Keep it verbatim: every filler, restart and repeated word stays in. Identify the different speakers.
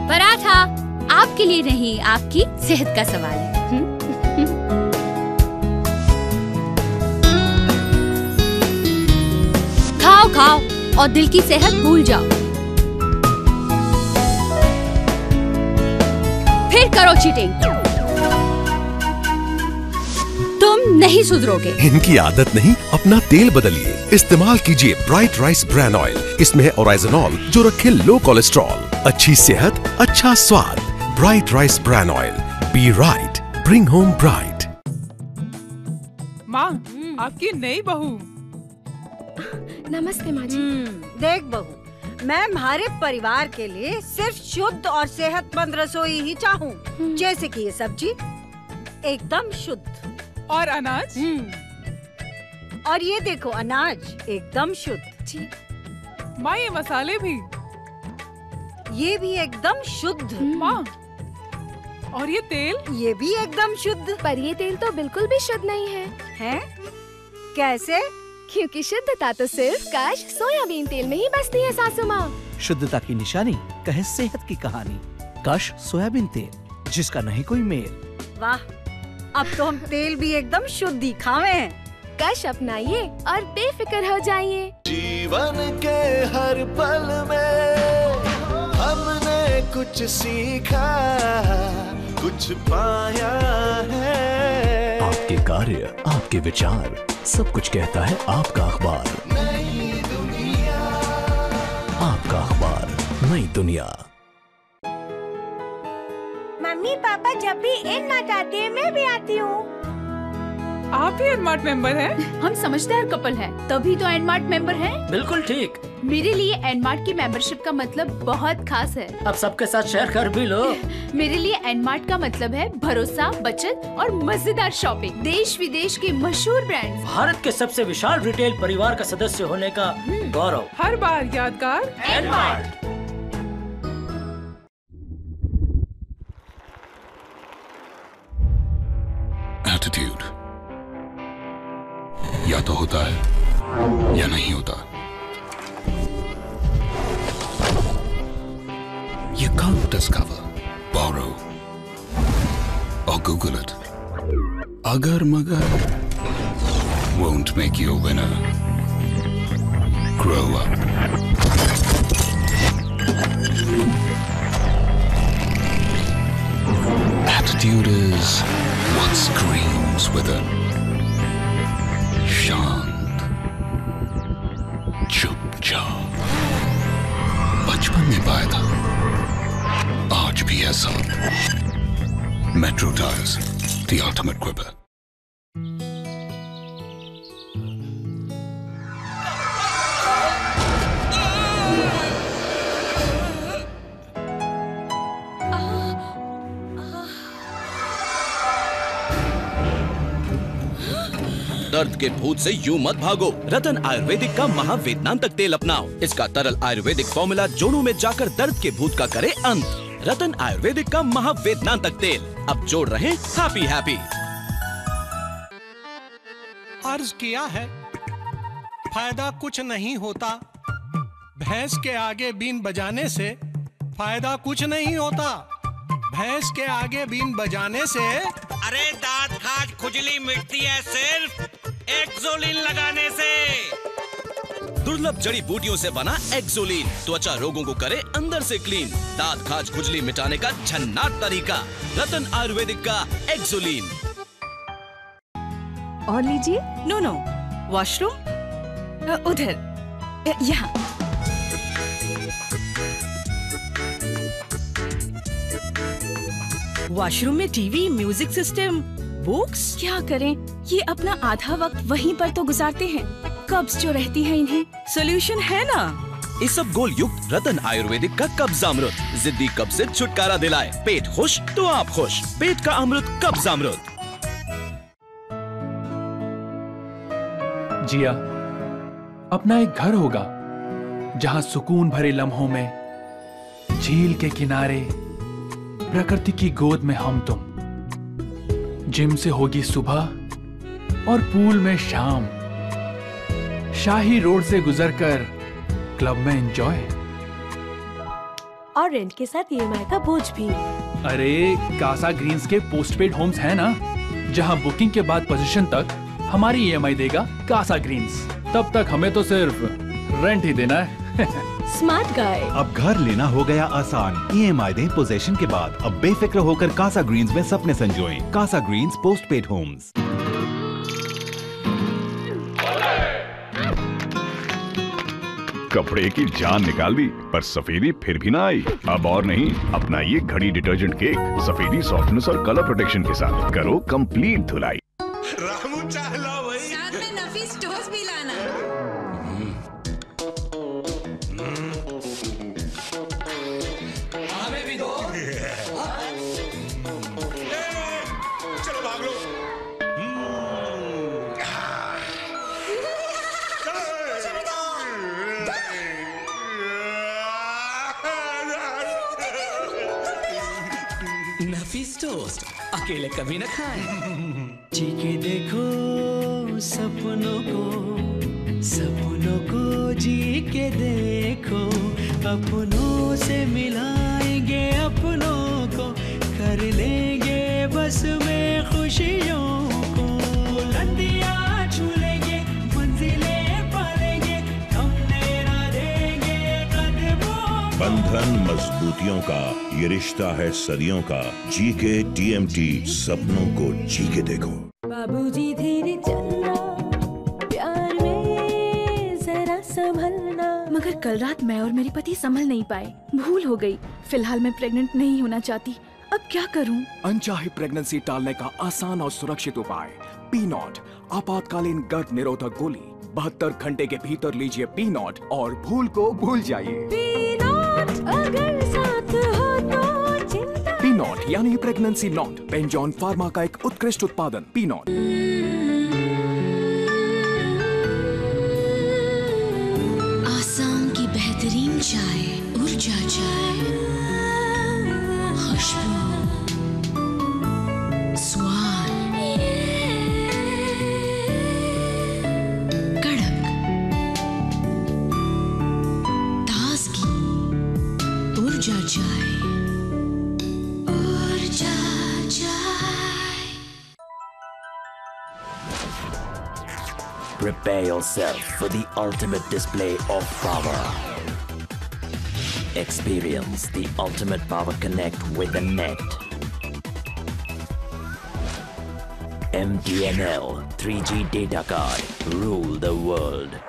Speaker 1: पराठा आपके लिए नहीं, आपकी सेहत का सवाल है। खाओ खाओ और दिल की सेहत भूल जाओ। फिर करो चीटिंग, तुम नहीं सुधरोगे।
Speaker 2: इनकी आदत नहीं, अपना तेल बदलिए। इस्तेमाल कीजिए ब्राइट राइस ब्रान ऑयल। इसमें है ओराइजनॉल जो रखे लो कोलेस्ट्रॉल। अच्छी सेहत, अच्छा स्वाद। Bright rice bran oil. Be right, bring home bright.
Speaker 3: माँ, आपकी नई बहू।
Speaker 4: नमस्ते माँ जी।
Speaker 5: देख बहू, मैं हमारे परिवार के लिए सिर्फ शुद्ध और सेहतमंद रसोई ही चाहूँ। जैसे कि ये सब्जी एकदम शुद्ध
Speaker 3: और अनाज।
Speaker 5: और ये देखो अनाज एकदम शुद्ध।
Speaker 4: जी।
Speaker 3: माँ, ये मसाले भी।
Speaker 5: ये भी एकदम शुद्ध।
Speaker 3: माँ, और ये तेल?
Speaker 5: ये भी एकदम शुद्ध।
Speaker 4: पर ये तेल तो बिल्कुल भी शुद्ध नहीं है।
Speaker 5: हैं? कैसे?
Speaker 4: क्योंकि शुद्धता तो सिर्फ काश सोयाबीन तेल में ही बसती है सासू माँ।
Speaker 6: शुद्धता की निशानी कहे सेहत की कहानी। काश सोयाबीन तेल, जिसका नहीं कोई मेल।
Speaker 5: वाह, अब तो हम तेल भी एकदम शुद्ध ही खावे हैं।
Speaker 4: काश अपनाइए और बेफिक्र हो जाइए।
Speaker 7: जीवन के हर पल में हमने कुछ सीखा, कुछ पाया है।
Speaker 2: आपके कार्य, आपके विचार, सब कुछ कहता है आपका अखबार।
Speaker 7: नई दुनिया,
Speaker 2: आपका अखबार, नई दुनिया।
Speaker 5: मम्मी पापा जब भी इन नाच आती है मैं भी आती हूँ।
Speaker 3: आप भी एनमार्ट मेंबर हैं?
Speaker 1: हम समझदार कपल हैं, तभी तो एनमार्ट मेंबर हैं।
Speaker 8: बिल्कुल ठीक।
Speaker 1: मेरे लिए एनमार्ट की मेंबरशिप का मतलब बहुत खास है।
Speaker 8: अब सबके साथ शेयर कर भी लो।
Speaker 1: मेरे लिए एनमार्ट का मतलब है भरोसा, बचत और मजेदार शॉपिंग। देश विदेश के मशहूर ब्रांड,
Speaker 8: भारत के सबसे विशाल रिटेल परिवार का सदस्य होने का गौरव।
Speaker 3: हर बार यादगार
Speaker 8: एनमार्ट।
Speaker 9: एटीट्यूड या तो होता है या नहीं होता। You can't discover, borrow, or Google it. Agar magar won't make you a winner. Grow up. Attitude is what screams within. शांत, चुपचाप, बचपन में पाया था, आज भी ऐसा। Metro tyres, the ultimate gripper.
Speaker 10: दर्द के भूत से यूं मत भागो। रतन आयुर्वेदिक का महावेदनांतक तेल अपनाओ। इसका तरल आयुर्वेदिक फॉर्मूला जोड़ों में जाकर दर्द के भूत का करे अंत। रतन आयुर्वेदिक का महावेदनांतक तेल अब जोड़ रहे हैप्पी हैप्पी।
Speaker 11: अर्ज किया है, फायदा कुछ नहीं होता। भैंस के आगे बीन बजाने से फायदा कुछ नहीं होता। भैंस के आगे बीन बजाने से
Speaker 12: अरे दांत खाज खुजली मिटती है सिर्फ एक्सोलिन लगाने से।
Speaker 10: दुर्लभ जड़ी बूटियों से बना एक्सोलिन त्वचा रोगों को करे अंदर से क्लीन। दांत खाज खुजली मिटाने का झन्नाट तरीका, रतन आयुर्वेदिक का एक्सोलिन।
Speaker 13: और लीजिए। नो नो, वॉशरूम उधर, यहाँ। वॉशरूम में टीवी, म्यूजिक सिस्टम, बुक्स। क्या करें, ये अपना आधा वक्त वहीं पर तो गुजारते हैं। कब्ज जो रहती है इन्हें, सोल्यूशन है ना।
Speaker 10: इसबगोल युक्त रतन आयुर्वेदिक का कब्जामृत जिद्दी कब्ज से छुटकारा दिलाए। पेट खुश तो आप खुश। पेट का अमृत कब्जामृत।
Speaker 14: जिया, अपना एक घर होगा जहां सुकून भरे लम्हों में झील के किनारे प्रकृति की गोद में हम तुम। जिम से होगी सुबह और पूल में शाम। शाही रोड से गुजरकर क्लब में एंजॉय।
Speaker 15: और रेंट के साथ ईएमआई का बोझ भी।
Speaker 14: अरे कासा ग्रीन्स के पोस्टपेड होम्स है ना, जहां बुकिंग के बाद पोजीशन तक हमारी ईएमआई देगा कासा ग्रीन्स। तब तक हमें तो सिर्फ रेंट ही देना है।
Speaker 15: Smart guy.
Speaker 16: अब घर लेना हो गया आसान। ईएमआई दें पोजीशन के बाद। अब बेफिक्र होकर कासा ग्रीन्स में सपने संजोएं। Casa Greens postpaid homes.
Speaker 17: कपड़े की जान निकाल दी पर सफेदी फिर भी ना आई। अब और नहीं, अपना ये घड़ी डिटर्जेंट केक सफेदी सॉफ्टनेस और कलर प्रोटेक्शन के साथ करो कंप्लीट धुलाई।
Speaker 12: रामू चाह लो भाई।
Speaker 18: साथ में नफीस टोस्ट भी लाना।
Speaker 12: हमें भी दो। चलो भाग लो।
Speaker 19: नफीस टोस्ट अकेले कभी न खाएं। जी के देखो सपनों को, सपनों को जी के देखो, अपनों से मिलाएंगे अपनों को, कर लेंगे बस में खुशियों को। बुलंदियां छू लेंगे, मंजिलें पालेंगे, थमने ना देंगे कदमों।
Speaker 20: बंधन मजबूतियों का, ये रिश्ता है सदियों का। जी के टीएमटी, सपनों को जी के देखो।
Speaker 15: बाबूजी धीरे चलना, प्यार में जरा संभलना।
Speaker 13: मगर कल रात मैं और मेरे पति संभल नहीं पाए, भूल हो गई। फिलहाल मैं प्रेग्नेंट नहीं होना चाहती, अब क्या करूं?
Speaker 21: अनचाही प्रेगनेंसी टालने का आसान और सुरक्षित उपाय पी नॉट आपातकालीन गर्भ निरोधक गोली। बहत्तर घंटे के भीतर लीजिए पी नॉट और भूल को भूल जाइए।
Speaker 15: पी नॉट अगर साथ हो तो चिंता।
Speaker 21: पी नॉट यानी प्रेगनेंसी नॉट, पेंजॉन फार्मा का एक उत्कृष्ट उत्पादन। P not.
Speaker 18: आसाम की बेहतरीन चाय, ऊर्जा चाय, खुशबू, स्वाद, कड़क, ताजगी, ऊर्जा चाय, ऊर्जा चाय।
Speaker 22: Prepare yourself for the ultimate display of power. Experience the ultimate power connect with the net. M T N L three G data card. Rule the world.